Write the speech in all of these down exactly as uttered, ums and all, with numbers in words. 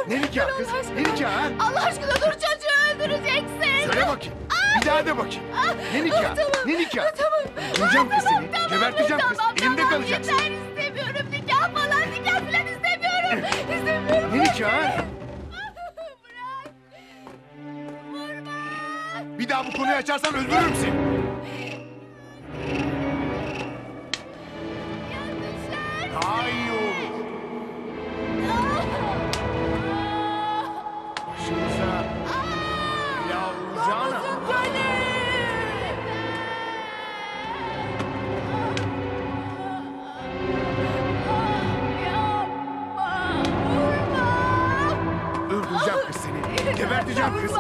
dur. Ne nikah Dur kız? Allah aşkına. Ne nikah ha? Allah aşkına dur, çocuğu öldüreceksin. Söyle bakayım. Bir daha de bakayım. Ne nikah? Tamam. Ne nikah? Tamam. Öldüreceğim kız seni. Tamam, Geberteceğim kız. tamam, Elimde tamam, kalacaksın. Yeter, istemiyorum nikah falan, nikah falan istemiyorum. İstemiyorum. Ne nikah ha? Bırak. Vurma. Bir daha bu konuyu açarsan öldürürüm seni. Yanlışlar. Daha iyi olur. Başımıza bela olacağına. Öldüreceğim kız seni. Geberteceğim kız.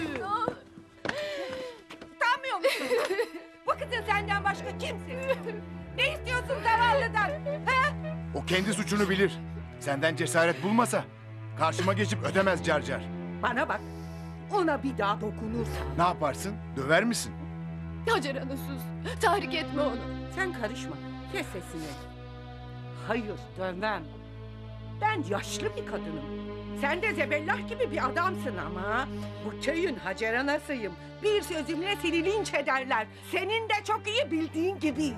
Utanmıyor musun? Bu kızın senden başka kimsin? Ne istiyorsun zavallıdan? Ha? O kendi suçunu bilir. Senden cesaret bulmasa karşıma geçip ödemez car car. Bana bak. Ona bir daha dokunursan. Ne yaparsın? Döver misin? Hacer Ana sus. Tahrik etme onu. Sen karışma. Kes sesini. Hayır dönmem. Ben yaşlı bir kadınım. Sen de zebellah gibi bir adamsın ama. Bu köyün Hacer Anasıyım. Bir sözümle seni linç ederler. Senin de çok iyi bildiğin gibi.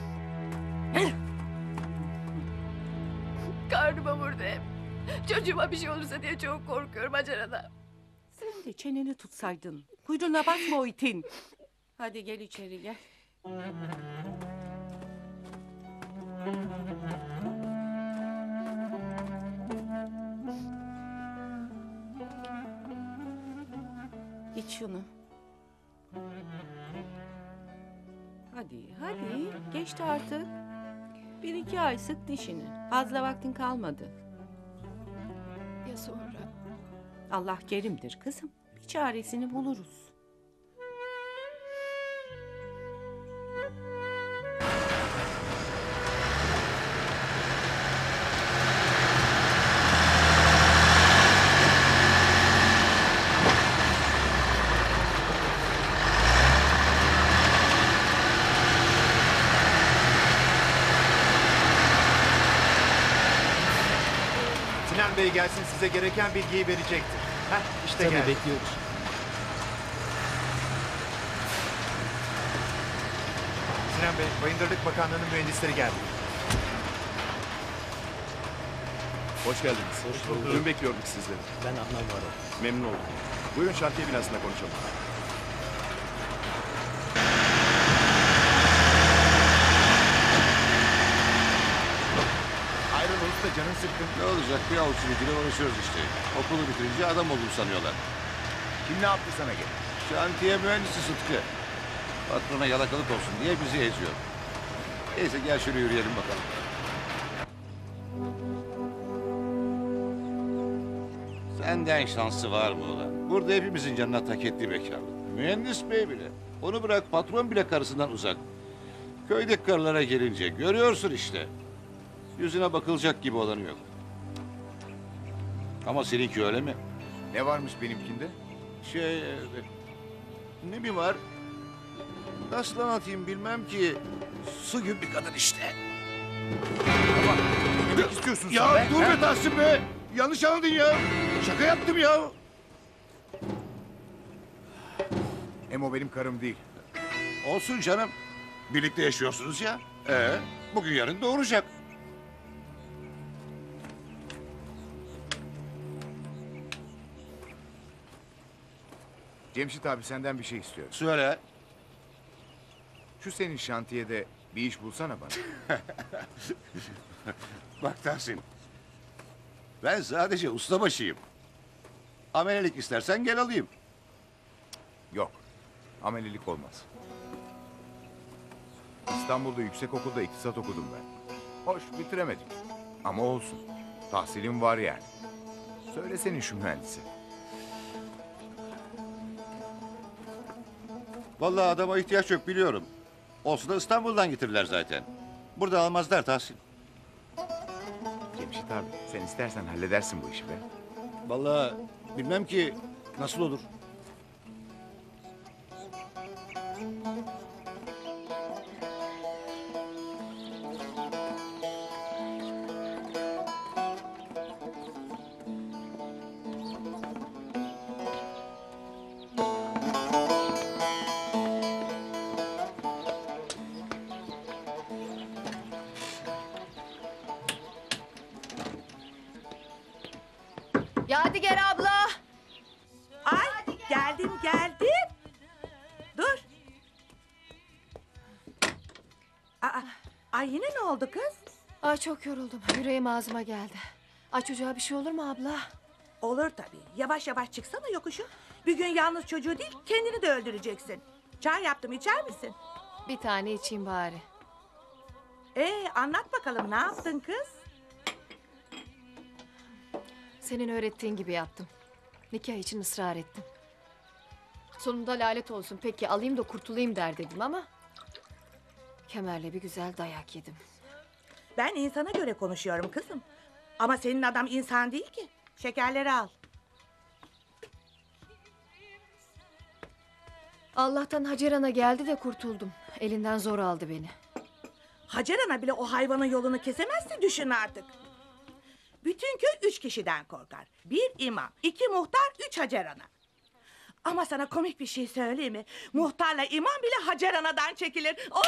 Karnıma vurdu hep. Çocuğuma bir şey olursa diye çok korkuyorum Hacer Ana. Sen de çeneni tutsaydın. Kuyruğuna basma o itin. Hadi gel içeri gel. İç şunu. Hadi, hadi. Geçti artık. Bir iki ay sık dişini. Fazla vaktin kalmadı. Ya sonra? Allah kerimdir kızım. Bir çaresini buluruz. Sinan Bey gelsin, size gereken bilgiyi verecektir. Heh, işte Tabii geldi. bekliyoruz. Sinan Bey, Bayındırlık Bakanlığı'nın mühendisleri geldi. Hoş geldiniz. Hoş bulduk. Dün bekliyorduk sizleri. Ben Adnan Varol. Memnun oldum. Buyurun şantiye binasında konuşalım. Hayrola usta, canın sıkkın. Ne olacak? Bir avuç ilgili uğraşıyoruz işte. Okulu bitirince adam oldum sanıyorlar. Kim ne yaptı sana gene? Şantiye mühendisi Sıtkı. Patrona yalakalık olsun diye bizi eziyor. Neyse gel şöyle yürüyelim bakalım. Senden şansı var mı ulan? Burada hepimizin canına tak etti bekarlık. Mühendis bey bile. Onu bırak, patron bile karısından uzak. Köydeki karılara gelince görüyorsun işte. Yüzüne bakılacak gibi olanı yok. Ama seninki öyle mi? Ne varmış benimkinde? Şey... e, Ne mi var? Nasıl anlatayım bilmem ki. Su gibi bir kadın işte. Ne demek istiyorsun sen Ya be? dur ha? be Tahsin be! Yanlış anladın ya. Şaka yaptım ya. Hem o benim karım değil. Olsun canım. Birlikte yaşıyorsunuz ya. Ee, bugün yarın doğuracak. Cemşit abi senden bir şey istiyor. Söyle. Şu senin şantiyede bir iş bulsana bana. Bak Tahsin. Ben sadece ustabaşıyım. Amelelik istersen gel alayım. Yok. Amelilik olmaz. İstanbul'da yüksekokulda iktisat okudum ben. Hoş bitiremedim. Ama olsun. Tahsilim var yani. Söylesene şu mühendisi. Vallahi adama ihtiyaç yok biliyorum. Olsa da İstanbul'dan getirirler zaten. Burada almazlar Tahsin. Cemşit abi sen istersen halledersin bu işi be. Vallahi bilmem ki nasıl olur. Yadigar abla. Ay geldim geldim. Dur. Aa, ay yine ne oldu kız? Ay çok yoruldum. Yüreğim ağzıma geldi. Ay çocuğa bir şey olur mu abla? Olur tabii. Yavaş yavaş çıksana yokuşu. Bir gün yalnız çocuğu değil kendini de öldüreceksin. Çay yaptım içer misin? Bir tane içeyim bari. Ee anlat bakalım ne yaptın kız? Senin öğrettiğin gibi yaptım. Nikah için ısrar ettim. Sonunda lanet olsun peki alayım da kurtulayım der dedim ama... Kemerle bir güzel dayak yedim. Ben insana göre konuşuyorum kızım. Ama senin adam insan değil ki. Şekerleri al. Allah'tan Hacer Ana geldi de kurtuldum. Elinden zor aldı beni. Hacer Ana bile o hayvanın yolunu kesemezse düşün artık. Bütün köy üç kişiden korkar. Bir imam, iki muhtar, üç Hacer Ana. Ama sana komik bir şey söyleyeyim mi? Muhtarla imam bile Hacer Ana'dan çekilir. Oh!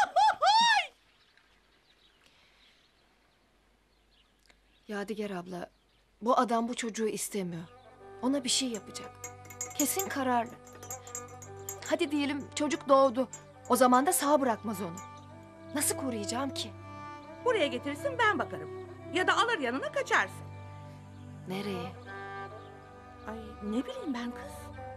Yadigar abla, bu adam bu çocuğu istemiyor. Ona bir şey yapacak. Kesin kararlı. Hadi diyelim çocuk doğdu. O zaman da sağ bırakmaz onu. Nasıl koruyacağım ki? Buraya getirirsin ben bakarım. Ya da alır yanına kaçarsın. Nereye? Ay ne bileyim ben kız.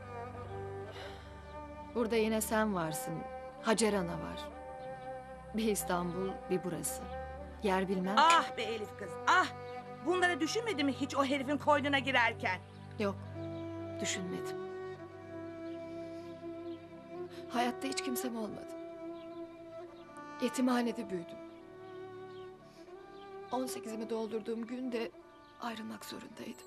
Burada yine sen varsın. Hacer Ana var. Bir İstanbul, bir burası. Yer bilmem. Ah be Elif kız, ah! Bunları düşünmedi mi hiç o herifin koynuna girerken? Yok, düşünmedim. Hayatta hiç kimsem olmadı. Yetimhanede büyüdüm. on sekizimi doldurduğum günde ayrılmak zorundaydım.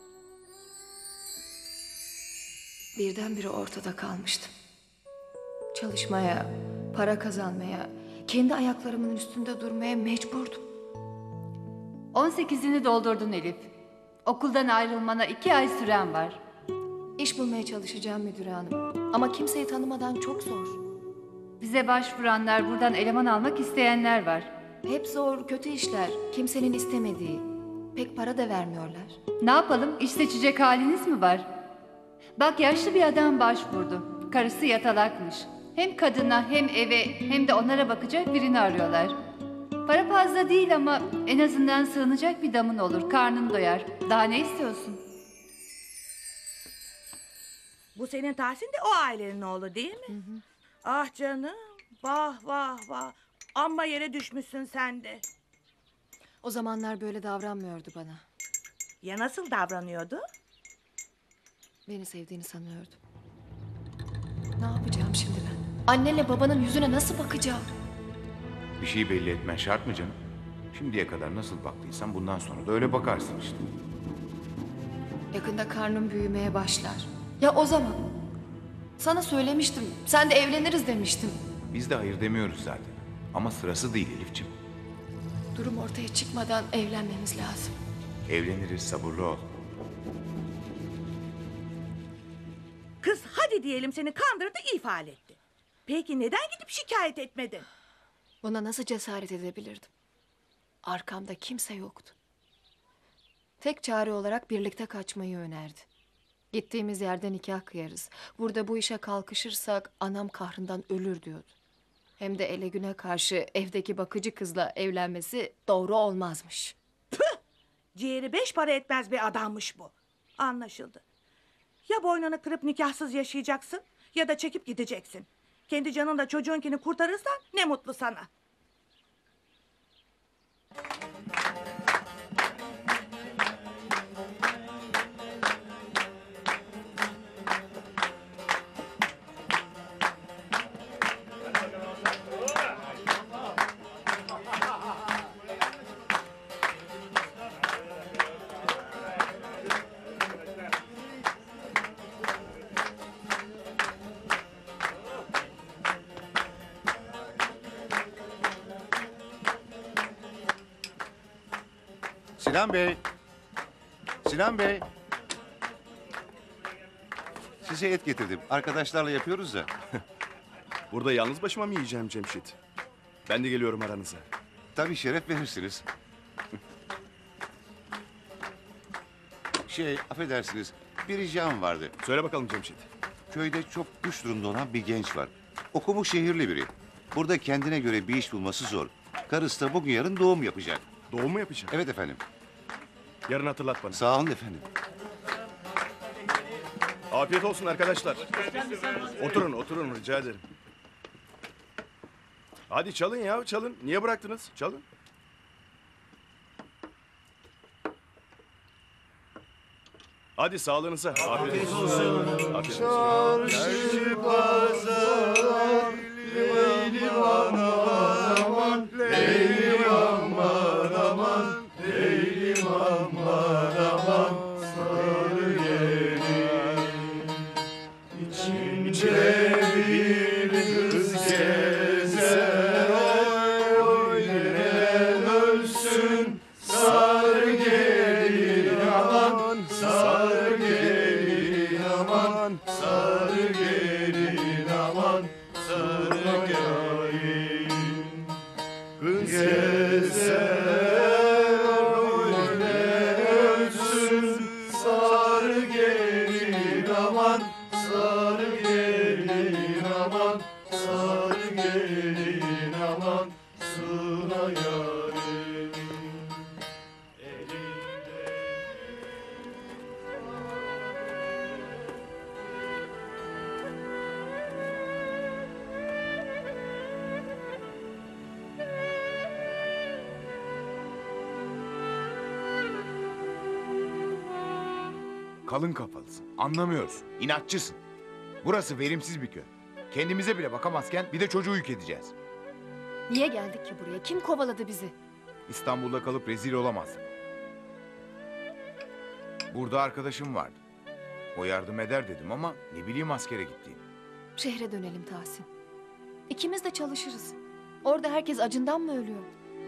Birdenbire ortada kalmıştım. Çalışmaya, para kazanmaya, kendi ayaklarımın üstünde durmaya mecburdum. on sekizini doldurdun Elif. Okuldan ayrılmana iki ay süren var. İş bulmaya çalışacağım müdür hanım. Ama kimseyi tanımadan çok zor. Bize başvuranlar, buradan eleman almak isteyenler var. Hep zor, kötü işler. Kimsenin istemediği. Pek para da vermiyorlar. Ne yapalım, iş seçecek haliniz mi var? Bak yaşlı bir adam başvurdu. Karısı yatalakmış. Hem kadına hem eve hem de onlara bakacak birini arıyorlar. Para fazla değil ama en azından sığınacak bir damın olur. Karnın doyar. Daha ne istiyorsun? Bu senin Tahsin de o ailenin oğlu değil mi? Hı hı. Ah canım, vah vah vah. Amma yere düşmüşsün sen de. O zamanlar böyle davranmıyordu bana. Ya nasıl davranıyordu? Beni sevdiğini sanıyordum. Ne yapacağım şimdi ben? Annenle babanın yüzüne nasıl bakacağım? Bir şeyi belli etmen şart mı canım? Şimdiye kadar nasıl baktıysan bundan sonra da öyle bakarsın işte. Yakında karnım büyümeye başlar. Ya o zaman? Sana söylemiştim. Sen de evleniriz demiştim. Biz de hayır demiyoruz zaten. Ama sırası değil Elif'ciğim. Durum ortaya çıkmadan evlenmemiz lazım. Evleniriz, sabırlı ol. Kız hadi diyelim seni kandırdı ifade etti. Peki neden gidip şikayet etmedin? Buna nasıl cesaret edebilirdim? Arkamda kimse yoktu. Tek çare olarak birlikte kaçmayı önerdi. Gittiğimiz yerde nikah kıyarız. Burada bu işe kalkışırsak anam kahrından ölür diyordu. Hem de ele güne karşı evdeki bakıcı kızla evlenmesi doğru olmazmış. Ciğeri beş para etmez bir adammış bu. Anlaşıldı. Ya boynunu kırıp nikahsız yaşayacaksın ya da çekip gideceksin. Kendi canınla çocuğunkini kurtarırsan ne mutlu sana. Sinan Bey. Sinan Bey. Size et getirdim. Arkadaşlarla yapıyoruz da. Burada yalnız başıma mı yiyeceğim Cemşit? Ben de geliyorum aranıza. Tabii şeref verirsiniz. Şey, affedersiniz, bir ricam vardı. Söyle bakalım Cemşit. Köyde çok güç durumda olan bir genç var. Okumuş şehirli biri. Burada kendine göre bir iş bulması zor. Karısı da bugün yarın doğum yapacak. Doğum mu yapacak? Evet efendim. Yarın hatırlat bana. Sağ olun efendim. Afiyet olsun arkadaşlar. Oturun, oturun rica ederim. Hadi çalın ya, çalın. Niye bıraktınız? Çalın. Hadi sağlığınıza. Afiyet olsun. Afiyet olsun. Kalın kafalısın. Anlamıyorsun. İnatçısın. Burası verimsiz bir köy. Kendimize bile bakamazken bir de çocuğu yük edeceğiz. Niye geldik ki buraya? Kim kovaladı bizi? İstanbul'da kalıp rezil olamazsın. Burada arkadaşım vardı. O yardım eder dedim ama ne bileyim askere gittiğini. Şehre dönelim Tahsin. İkimiz de çalışırız. Orada herkes acından mı ölüyor?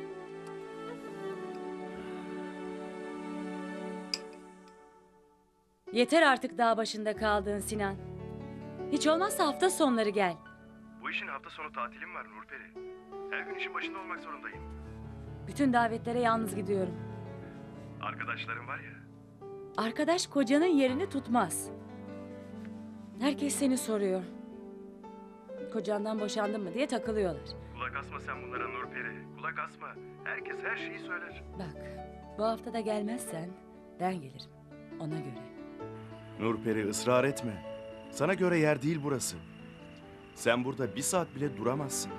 Yeter artık dağ başında kaldığın Sinan. Hiç olmazsa hafta sonları gel. Bu işin hafta sonu tatilim var Nurperi. Her gün işin başında olmak zorundayım. Bütün davetlere yalnız gidiyorum. Arkadaşlarım var ya. Arkadaş kocanın yerini tutmaz. Herkes seni soruyor. Kocandan boşandın mı diye takılıyorlar. Kulak asma sen bunlara Nurperi. Kulak asma. Herkes her şeyi söyler. Bak, bu hafta da gelmezsen ben gelirim. Ona göre. Nurperi ısrar etme. Sana göre yer değil burası. Sen burada bir saat bile duramazsın.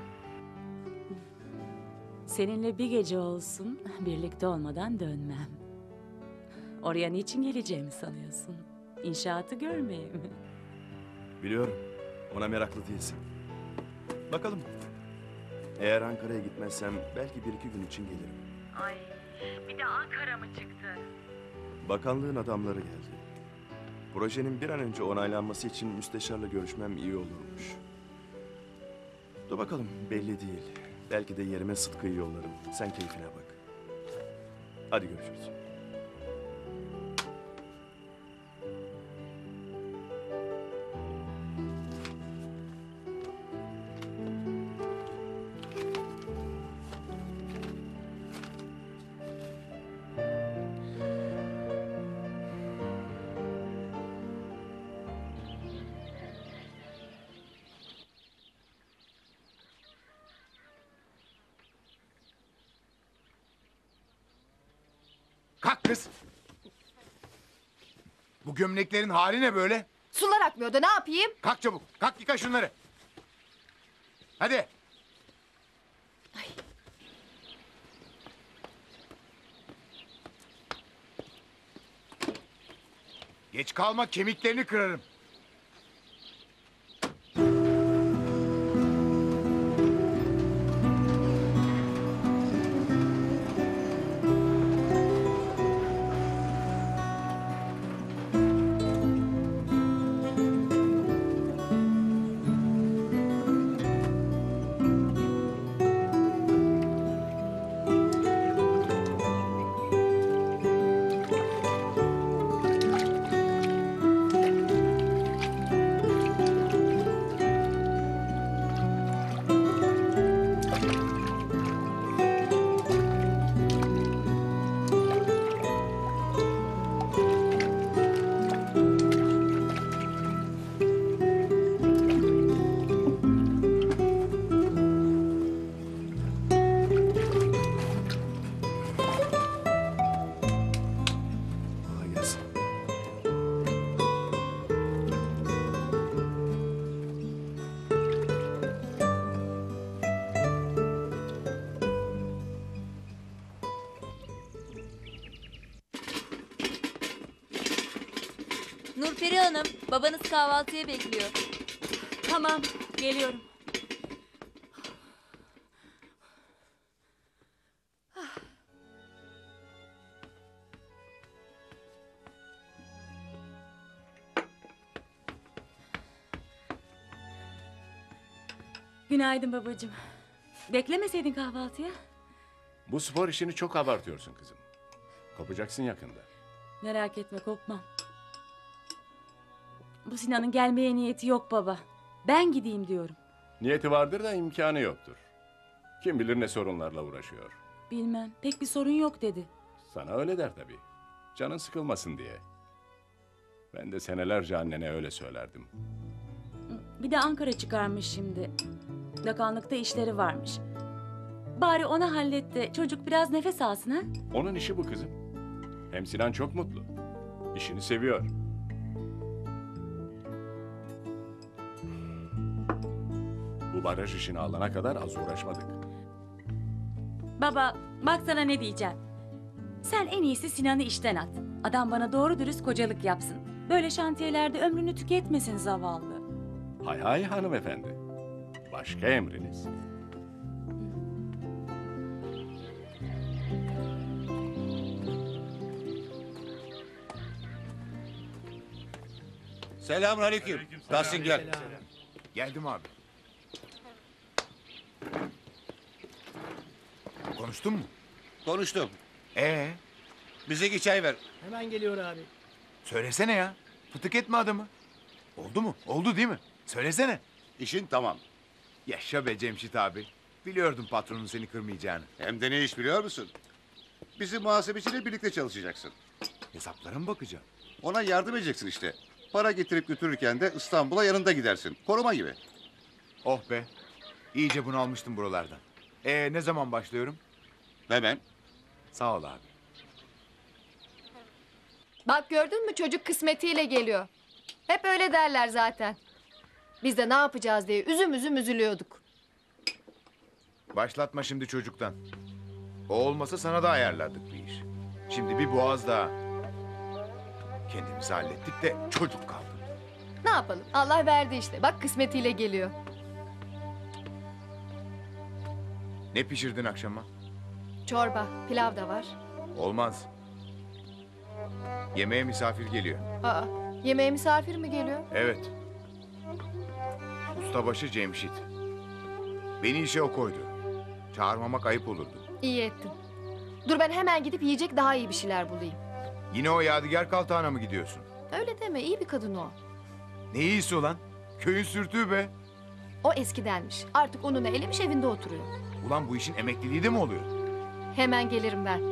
Seninle bir gece olsun, birlikte olmadan dönmem. Oraya niçin geleceğimi sanıyorsun? İnşaatı görmeye mi? Biliyorum. Ona meraklı değilsin. Bakalım. Eğer Ankara'ya gitmezsem belki bir iki gün için gelirim. Ay, bir de Ankara mı çıktı? Bakanlığın adamları geldi. Projenin bir an önce onaylanması için müsteşarla görüşmem iyi olurmuş. Dur bakalım, belli değil. Belki de yerime Sıtkı'yı yollarım. Sen keyfine bak. Hadi görüşürüz. Kalk kız. Bu gömleklerin hali ne böyle? Sular akmıyor da ne yapayım? Kalk çabuk. Kalk yıka şunları. Hadi. Geç kalma, kemiklerini kırarım. Nurperi Hanım, babanız kahvaltıya bekliyor. Tamam, geliyorum. Günaydın babacığım. Beklemeseydin kahvaltıya. Bu spor işini çok abartıyorsun kızım. Kopacaksın yakında. Merak etme, kopmam. Bu Sinan'ın gelmeye niyeti yok baba. Ben gideyim diyorum. Niyeti vardır da imkanı yoktur. Kim bilir ne sorunlarla uğraşıyor. Bilmem, pek bir sorun yok dedi. Sana öyle der tabii. Canın sıkılmasın diye. Ben de senelerce annene öyle söylerdim. Bir de Ankara çıkarmış şimdi. Bakanlıkta işleri varmış. Bari ona hallet de çocuk biraz nefes alsın ha? Onun işi bu kızım. Hem Sinan çok mutlu. İşini seviyor. Bu baraj işini alana kadar az uğraşmadık. Baba, bak sana ne diyeceğim. Sen en iyisi Sinan'ı işten at. Adam bana doğru dürüst kocalık yapsın. Böyle şantiyelerde ömrünü tüketmesin zavallı. Hay hay hanımefendi. Başka emriniz. Selamünaleyküm. Tahsin gel. Geldim abi. Konuştun mu? Konuştum. Ee, Bize iki çay ver. Hemen geliyor abi. söylesene ya. Fıtık etme adamı. Oldu mu? Oldu değil mi? Söylesene. İşin tamam. Yaşa be Cemşit abi. Biliyordum patronun seni kırmayacağını. Hem de ne iş biliyor musun? Bizim muhasebeciyle birlikte çalışacaksın. Hesaplara mı bakacağım? Ona yardım edeceksin işte. Para getirip götürürken de İstanbul'a yanında gidersin. Koruma gibi. Oh be. İyice bunalmıştım buralardan. Ee, ne zaman başlıyorum? Hemen. Sağ ol abi. Bak gördün mü çocuk kısmetiyle geliyor. Hep öyle derler zaten. Biz de ne yapacağız diye üzüm üzüm üzülüyorduk. Başlatma şimdi çocuktan. O olmasa sana da ayarlardık bir iş. Şimdi bir boğaz daha. Kendimizi hallettik de çocuk kaldı. Ne yapalım? Allah verdi işte. Bak kısmetiyle geliyor. Ne pişirdin akşama? Çorba, pilav da var. Olmaz. Yemeğe misafir geliyor. Aa, yemeğe misafir mi geliyor? Evet. Ustabaşı Cemşit. Beni işe o koydu. Çağırmamak ayıp olurdu. İyi ettin. Dur ben hemen gidip yiyecek daha iyi bir şeyler bulayım. Yine o Yadigar Kaltağan'a mı gidiyorsun? Öyle deme, iyi bir kadın o. Ne iyisi ulan? Köyün sürtüğü be. O eskidenmiş. Artık onunla elemiş evinde oturuyor. Ulan bu işin emekliliği de mi oluyor? Hemen gelirim ben.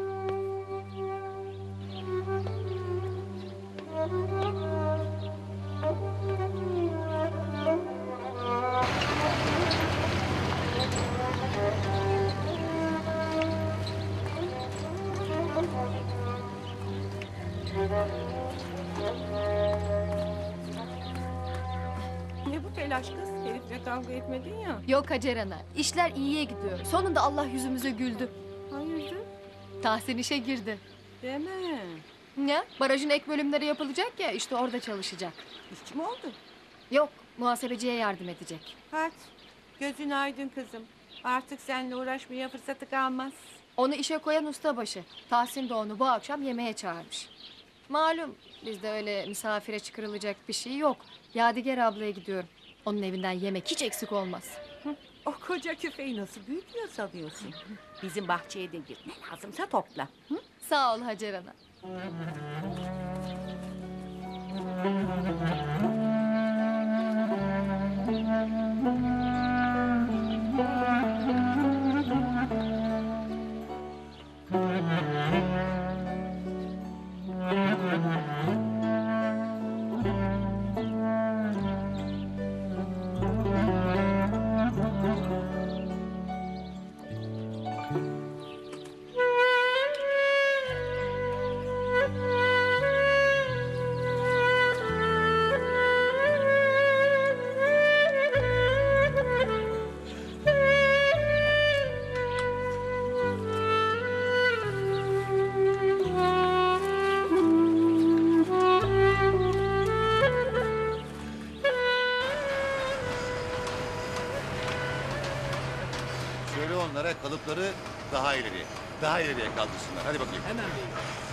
Ne bu telaş kız? Herifle kavga etmedin ya. Yok Hacer Ana, işler iyiye gidiyor. Sonunda Allah yüzümüze güldü. Hayırdır? Tahsin işe girdi. Deme. Ne? Barajın ek bölümleri yapılacak ya, işte orada çalışacak. İşçi mi oldu? Yok, muhasebeciye yardım edecek. Hadi. Gözün aydın kızım. Artık seninle uğraşmaya fırsatı kalmaz. Onu işe koyan ustabaşı. Tahsin de onu bu akşam yemeğe çağırmış. Malum bizde öyle misafire çıkarılacak bir şey yok. Yadigar ablaya gidiyorum. Onun evinden yemek hiç eksik olmaz. O koca küfeyi nasıl büyütüyor sanıyorsun? Bizim bahçeye de gir. Ne lazımsa topla. Hı? Sağ ol Hacer Ana. Sonra kalıpları daha ileriye, daha ileriye kaldırsınlar. Hadi bakayım. Hemen beyim.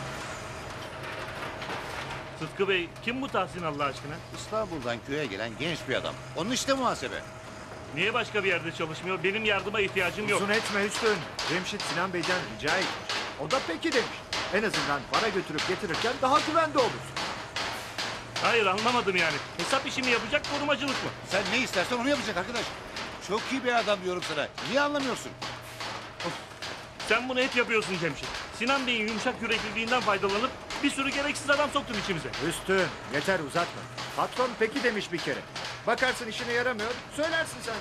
Sıtkı Bey, kim bu Tahsin Allah aşkına? İstanbul'dan köye gelen genç bir adam. Onun işte muhasebe. Niye başka bir yerde çalışmıyor? Benim yardıma ihtiyacım yok. Uzun etme Hüsnü. Cemşit Sinan Bey'den rica etmiş. O da peki demiş. En azından para götürüp getirirken daha güvende olursun. Hayır, anlamadım yani. Hesap işimi yapacak, korumacılık mı? Sen ne istersen onu yapacak arkadaş. Çok iyi bir adam diyorum sana. Niye anlamıyorsun? Sen bunu hep yapıyorsun Cemşit. Sinan Bey'in yumuşak yürekliliğinden faydalanıp bir sürü gereksiz adam soktun içimize. Hüsnü yeter uzatma. Patron peki demiş bir kere. Bakarsın işine yaramıyor, söylersin sen de.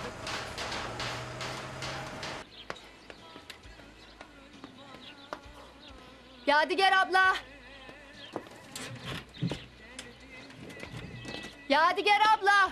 Yadigar abla. Yadigar abla.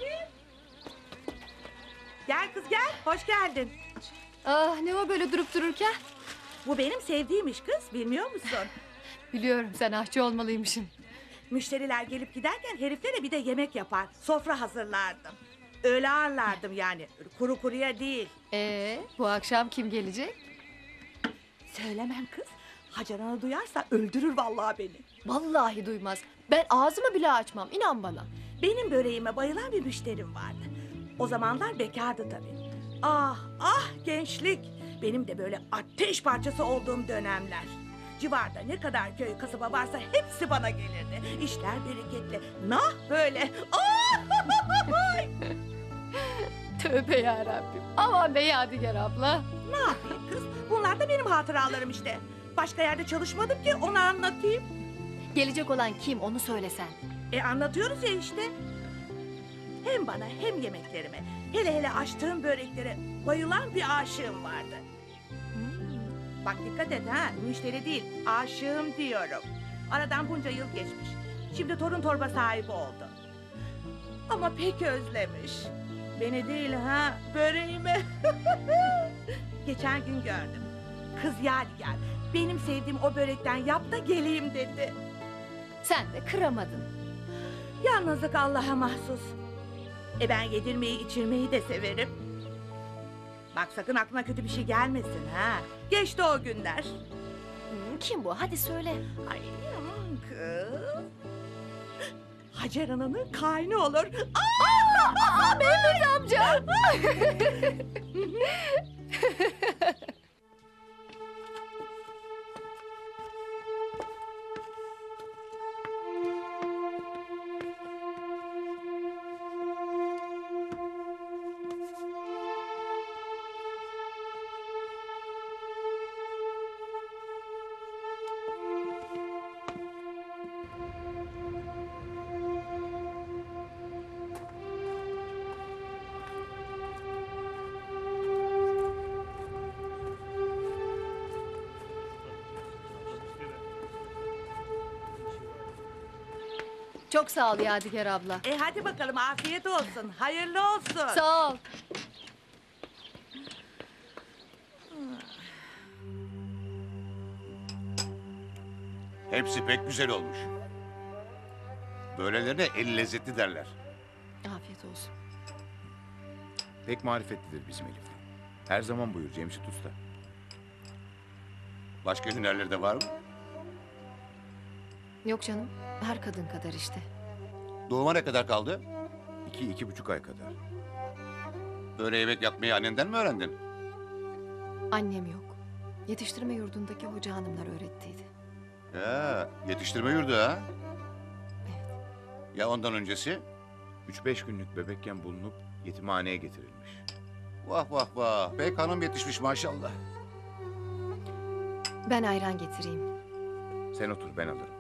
Gel kız gel, hoş geldin. Ah, ne o böyle durup dururken? Bu benim sevdiğim iş kız, bilmiyor musun? Biliyorum, sen aşçı olmalıymışsın. Müşteriler gelip giderken heriflere bir de yemek yapar. Sofra hazırlardım. Öyle ağırlardım yani. Kuru kuruya değil. Ee, bu akşam kim gelecek? Söylemem kız. Hacer Ana duyarsa öldürür vallahi beni. Vallahi duymaz. Ben ağzımı bile açmam, inan bana. Benim böreğime bayılan bir müşterim vardı. O zamanlar bekardı tabii. Ah ah gençlik. Benim de böyle ateş parçası olduğum dönemler. Civarda ne kadar köy kasaba varsa hepsi bana gelirdi. İşler bereketli. Nah böyle. Ah! Tövbe yarabbim. Aman be Yadigar abla. Ne yapayım kız? Bunlar da benim hatıralarım işte. Başka yerde çalışmadım ki onu anlatayım. Gelecek olan kim, onu söylesen. E anlatıyoruz ya işte. Hem bana hem yemeklerime, hele hele açtığım böreklere bayılan bir aşığım vardı. Hmm. Bak dikkat et ha, müşteri değil, aşığım diyorum. Aradan bunca yıl geçmiş. Şimdi torun torba sahibi oldu. Ama pek özlemiş. Beni değil ha, böreğimi. Geçen gün gördüm. Kız Yadigar, benim sevdiğim o börekten yap da geleyim dedi. Sen de kıramadın. Yalnızlık Allah'a mahsus. E ben yedirmeyi içirmeyi de severim. Bak sakın aklına kötü bir şey gelmesin ha. Geçti o günler. Hmm, kim bu? Hadi söyle. Ay aman kız. Hacer Ana'nın kaynı olur. Aa! Aa, Mehmet amca. Çok sağ ol Yadigar abla. E hadi bakalım afiyet olsun. Hayırlı olsun. Sağ ol. Hepsi pek güzel olmuş. Böylelerine el lezzetli derler. Afiyet olsun. Pek marifetlidir bizim Elif. Her zaman buyur Cemşit Usta. Başka hünerleri de var mı? Yok canım, her kadın kadar işte. Doğuma ne kadar kaldı? İki, iki buçuk ay kadar. Böyle yemek yapmayı annenden mi öğrendin? Annem yok. Yetiştirme yurdundaki hoca hanımlar öğrettiydi. Ya, yetiştirme yurdu ha? Evet. Ya ondan öncesi? Üç beş günlük bebekken bulunup yetimhaneye getirilmiş. Vah vah vah, pek hanım yetişmiş maşallah. Ben ayran getireyim. Sen otur, ben alırım.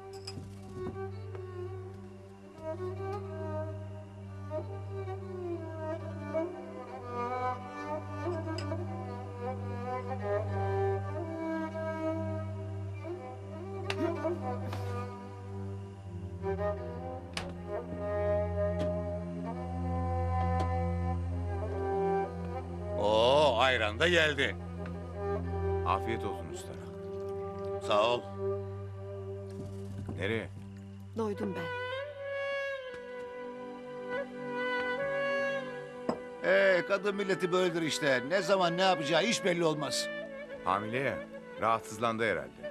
Oo, ayran da geldi. Afiyet olsun usta. Sağ ol. Nereye? Doydum ben. Ee, kadın milleti böyledir işte. Ne zaman ne yapacağı hiç belli olmaz. Hamile ya. Rahatsızlandı herhalde.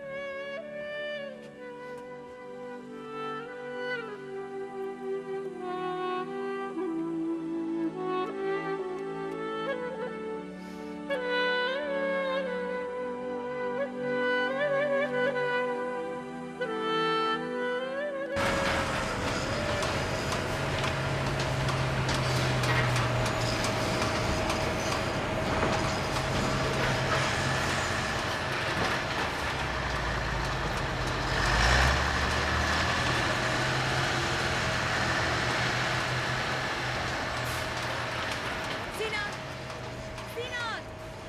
Sinan! Sinan!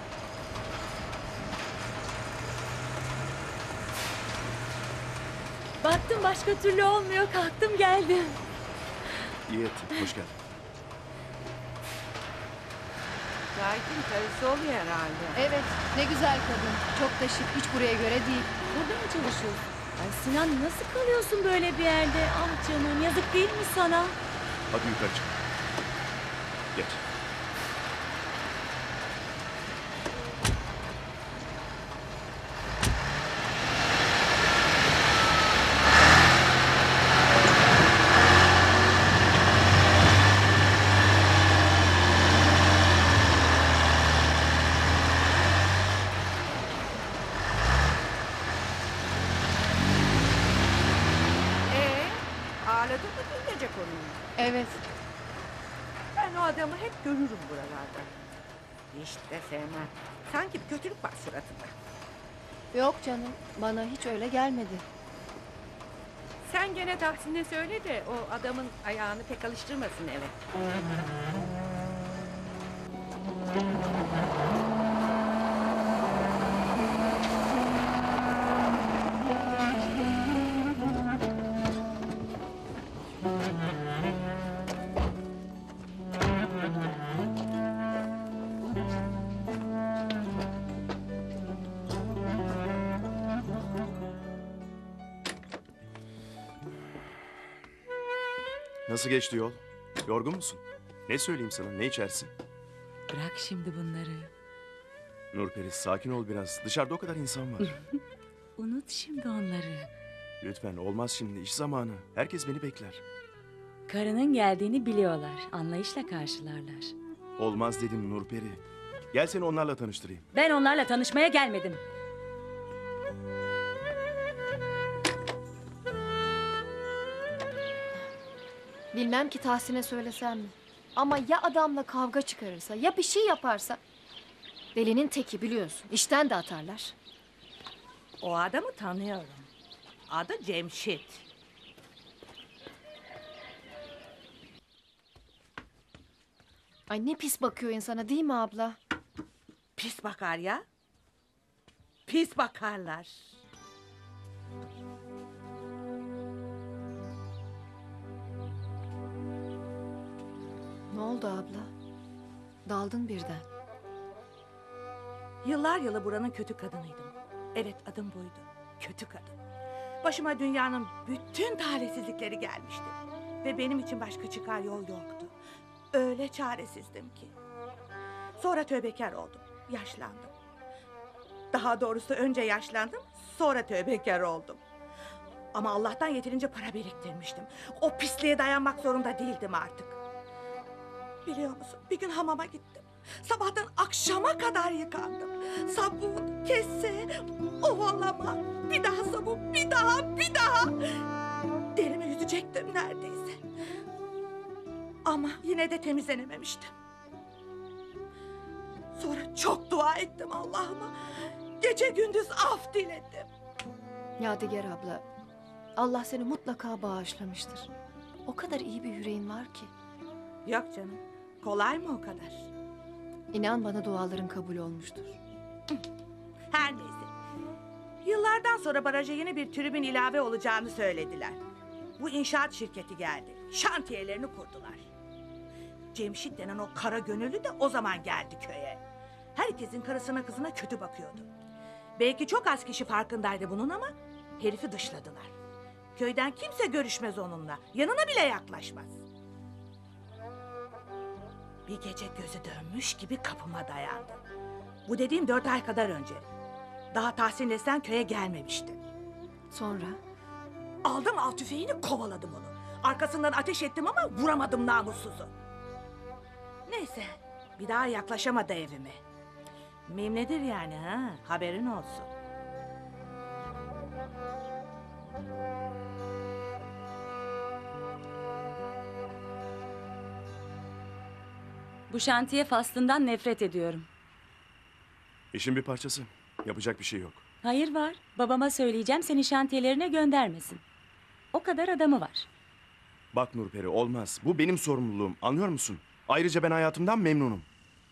Baktım başka türlü olmuyor. Kalktım geldim. İyi ettin, hoş geldin. Cahit'in karısı oluyor herhalde. Evet, ne güzel kadın. Çok da şık, hiç buraya göre değil. Burada mı çalışıyorsun? Ay Sinan nasıl kalıyorsun böyle bir yerde? Ah canım yazık değil mi sana? Hadi yukarı çık. Geç. Ee, ağladın mı dün gece konuyu? Evet, Ben o adamı hep görürüm buralarda. Hiç de sevmem. Sanki bir kötülük var suratında. yok canım. Bana hiç öyle gelmedi. Sen gene Tahsin'e söyle de o adamın ayağını pek alıştırmasın eve. Nasıl geçti yol? Yorgun musun? Ne söyleyeyim sana, ne içersin? Bırak şimdi bunları. Nurperi, sakin ol biraz. Dışarıda o kadar insan var. Unut şimdi onları. Lütfen, olmaz şimdi. İş zamanı. Herkes beni bekler. Karının geldiğini biliyorlar. Anlayışla karşılarlar. Olmaz dedim Nurperi. Gel seni onlarla tanıştırayım. Ben onlarla tanışmaya gelmedim. Bilmem ki Tahsin'e söylesem mi? Ama ya adamla kavga çıkarırsa, ya bir şey yaparsa? Delinin teki biliyorsun. İşten de atarlar. O adamı tanıyorum. Adı Cemşit. Ay ne pis bakıyor insana değil mi abla? Pis bakar ya. Pis bakarlar. Ne oldu abla? Daldın birden. Yıllar yılı buranın kötü kadınıydım. Evet, adım buydu. Kötü kadın. Başıma dünyanın bütün talihsizlikleri gelmişti. Ve benim için başka çıkar yol yoktu. Öyle çaresizdim ki. Sonra tövbekar oldum. Yaşlandım. Daha doğrusu önce yaşlandım, sonra tövbekar oldum. Ama Allah'tan yeterince para biriktirmiştim. O pisliğe dayanmak zorunda değildim artık. Biliyor musun, bir gün hamama gittim. Sabahtan akşama kadar yıkandım. Sabun, kese, ovalama, bir daha sabun, bir daha, bir daha. Derimi yüzecektim neredeyse. Ama yine de temizlenememiştim. Sonra çok dua ettim Allah'ıma. Gece gündüz af diledim. Yadigar abla, Allah seni mutlaka bağışlamıştır. O kadar iyi bir yüreğin var ki. Yok canım, kolay mı o kadar? İnan bana duaların kabul olmuştur. Her neyse. Yıllardan sonra baraja yeni bir tribün ilave olacağını söylediler. Bu inşaat şirketi geldi. Şantiyelerini kurdular. Cemşit denen o kara gönüllü de o zaman geldi köye. Herkesin karısına kızına kötü bakıyordu. Belki çok az kişi farkındaydı bunun ama herifi dışladılar. Köyden kimse görüşmez onunla. Yanına bile yaklaşmaz. Bir gece gözü dönmüş gibi kapıma dayandı. Bu dediğim dört ay kadar önce. Daha Tahsin Esen köye gelmemişti. Sonra? Aldım av tüfeğini, kovaladım onu. Arkasından ateş ettim ama vuramadım namussuzu. Neyse, bir daha yaklaşamadı evime. Mimledir yani ha, haberin olsun. Bu şantiye faslından nefret ediyorum. İşin bir parçası. Yapacak bir şey yok. Hayır var. Babama söyleyeceğim, seni şantiyelerine göndermesin. O kadar adamı var. Bak Nurperi, olmaz. Bu benim sorumluluğum. Anlıyor musun? Ayrıca ben hayatımdan memnunum.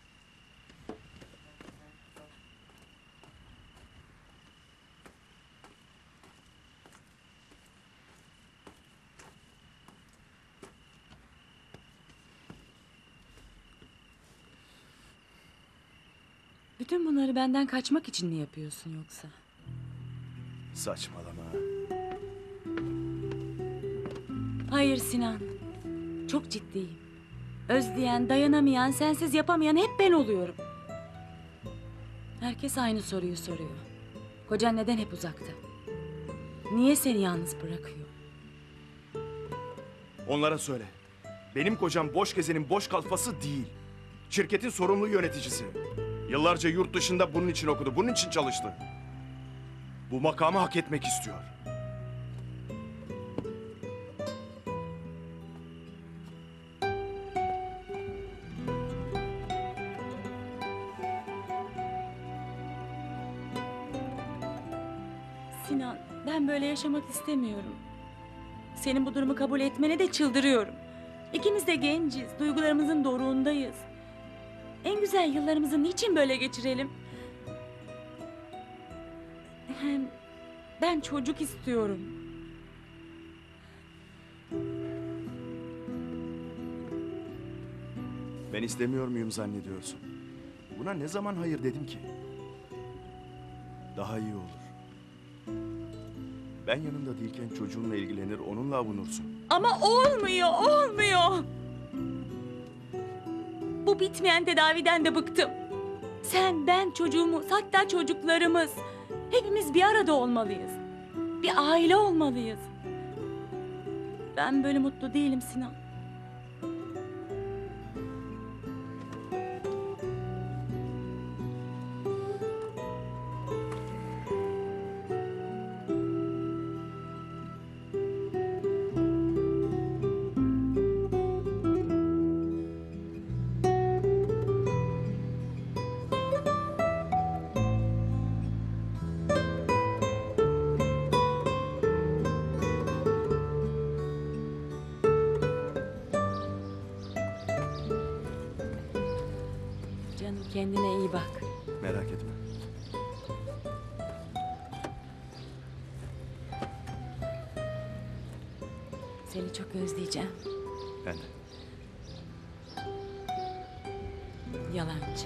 Bütün bunları benden kaçmak için mi yapıyorsun yoksa? Saçmalama. Hayır Sinan. Çok ciddiyim. Özleyen, dayanamayan, sensiz yapamayan hep ben oluyorum. Herkes aynı soruyu soruyor. Kocan neden hep uzakta? Niye seni yalnız bırakıyor? Onlara söyle. Benim kocam boş gezenin boş kalfası değil. Şirketin sorumlu yöneticisi. Yıllarca yurt dışında bunun için okudu, bunun için çalıştı. Bu makamı hak etmek istiyor. Sinan, ben böyle yaşamak istemiyorum. Senin bu durumu kabul etmene de çıldırıyorum. İkimiz de genciz, duygularımızın doruğundayız. En güzel yıllarımızı niçin böyle geçirelim? Hem ben çocuk istiyorum. Ben istemiyor muyum zannediyorsun? Buna ne zaman hayır dedim ki? Daha iyi olur. Ben yanında değilken çocuğunla ilgilenir, onunla avunursun. Ama olmuyor, olmuyor. Bu bitmeyen tedaviden de bıktım. Sen, ben, çocuğumuz, hatta çocuklarımız. Hepimiz bir arada olmalıyız. Bir aile olmalıyız. Ben böyle mutlu değilim Sinan. Canım, kendine iyi bak. Merak etme. Seni çok özleyeceğim. Ben de. Yalancı.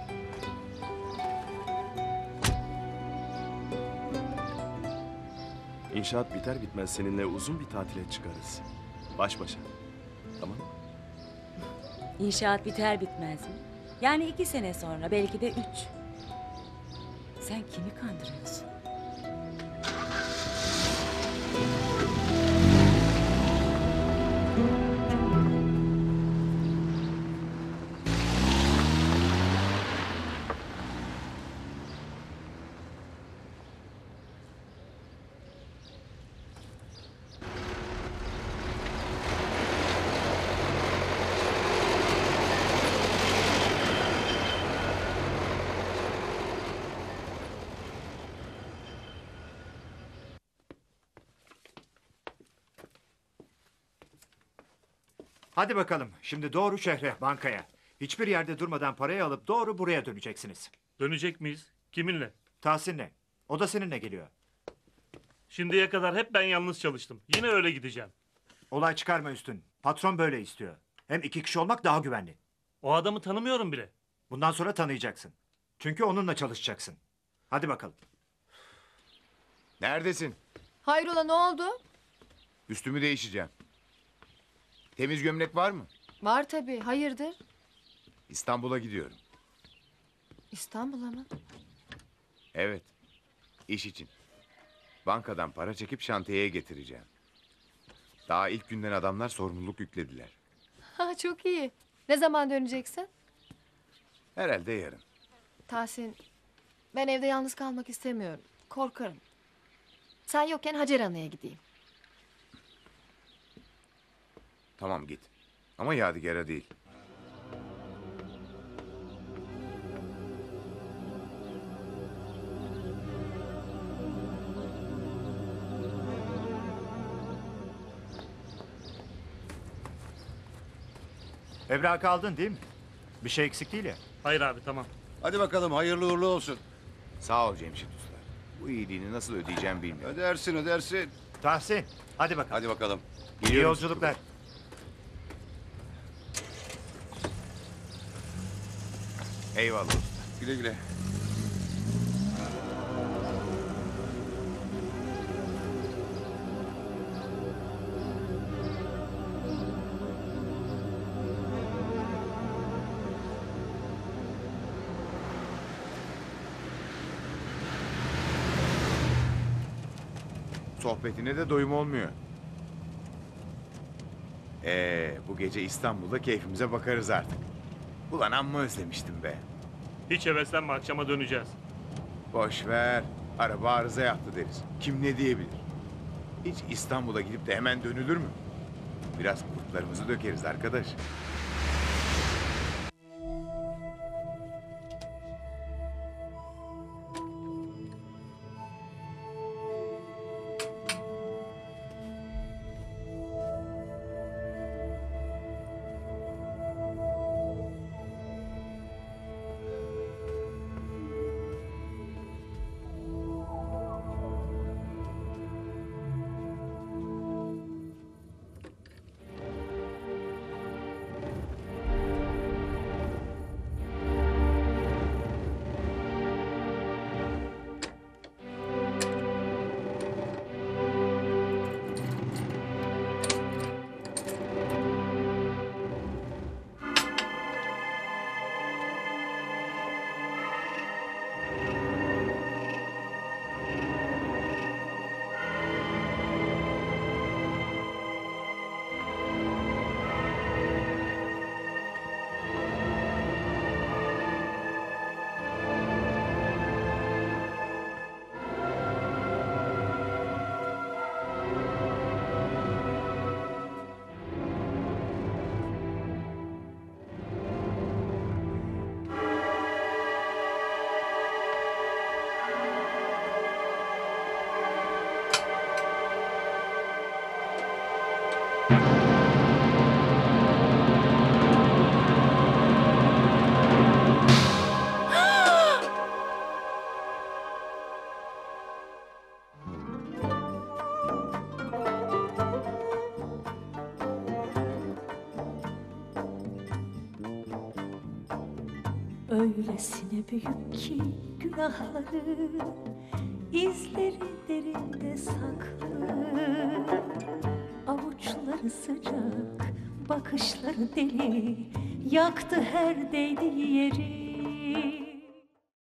İnşaat biter bitmez seninle uzun bir tatile çıkarız. Baş başa. Tamam mı? İnşaat biter bitmez mi? Yani iki sene sonra, belki de üç. Sen kimi kandırıyorsun? Hadi bakalım. Şimdi doğru şehre, bankaya. Hiçbir yerde durmadan parayı alıp doğru buraya döneceksiniz. Dönecek miyiz? Kiminle? Tahsin'le. O da seninle geliyor. Şimdiye kadar hep ben yalnız çalıştım. Yine öyle gideceğim. Olay çıkarma üstün. Patron böyle istiyor. Hem iki kişi olmak daha güvenli. O adamı tanımıyorum bile. Bundan sonra tanıyacaksın. Çünkü onunla çalışacaksın. Hadi bakalım. Neredesin? Hayrola, ne oldu? Üstümü değişeceğim. Temiz gömlek var mı? Var tabii, hayırdır? İstanbul'a gidiyorum. İstanbul'a mı? Evet. İş için. Bankadan para çekip şantiyeye getireceğim. Daha ilk günden adamlar sorumluluk yüklediler. Ha, çok iyi. Ne zaman döneceksin? Herhalde yarın. Tahsin, ben evde yalnız kalmak istemiyorum. Korkarım. Sen yokken Hacer Ana'ya gideyim. Tamam git. Ama Yadigar'a değil. Evrak aldın değil mi? Bir şey eksik değil ya. Hayır abi tamam. Hadi bakalım hayırlı uğurlu olsun. Sağ ol Cemşit Usta. Bu iyiliğini nasıl ödeyeceğim bilmiyorum. Ödersin ödersin. Tahsin, hadi bakalım. Hadi bakalım. İyi Geliyorum yolculuklar. Eyvallah usta. Güle güle. Sohbetine de doyum olmuyor. Ee, bu gece İstanbul'da keyfimize bakarız artık. Ulan amma özlemiştim be. Hiç heveslenme, akşama döneceğiz. Boş ver. Araba arıza yaptı deriz. Kim ne diyebilir? Hiç İstanbul'a gidip de hemen dönülür mü? Biraz kurtlarımızı dökeriz arkadaş. Öylesine büyük ki günahları, izleri derinde saklı. Avuçları sıcak, bakışları deli, yaktı her değdiği yeri.